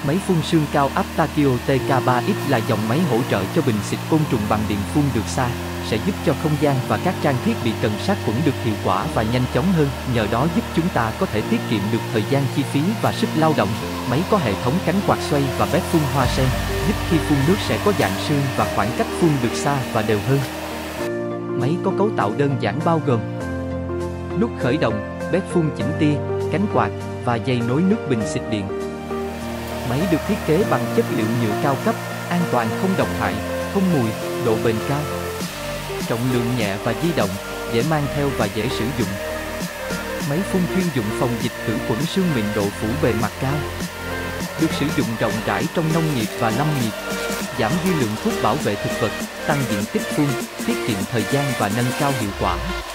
Máy phun sương cao áp Takio TK3X là dòng máy hỗ trợ cho bình xịt côn trùng bằng điện phun được xa, sẽ giúp cho không gian và các trang thiết bị cần sát khuẩn được hiệu quả và nhanh chóng hơn, nhờ đó giúp chúng ta có thể tiết kiệm được thời gian, chi phí và sức lao động. Máy có hệ thống cánh quạt xoay và bếp phun hoa sen, giúp khi phun nước sẽ có dạng sương và khoảng cách phun được xa và đều hơn. Máy có cấu tạo đơn giản bao gồm nút khởi động, bếp phun chỉnh tia, cánh quạt và dây nối nước bình xịt điện. Máy được thiết kế bằng chất liệu nhựa cao cấp, an toàn không độc hại, không mùi, độ bền cao. Trọng lượng nhẹ và di động, dễ mang theo và dễ sử dụng. Máy phun chuyên dụng phòng dịch khử khuẩn sương mịn, độ phủ bề mặt cao. Được sử dụng rộng rãi trong nông nghiệp và lâm nghiệp, giảm dư lượng thuốc bảo vệ thực vật, tăng diện tích phun, tiết kiệm thời gian và nâng cao hiệu quả.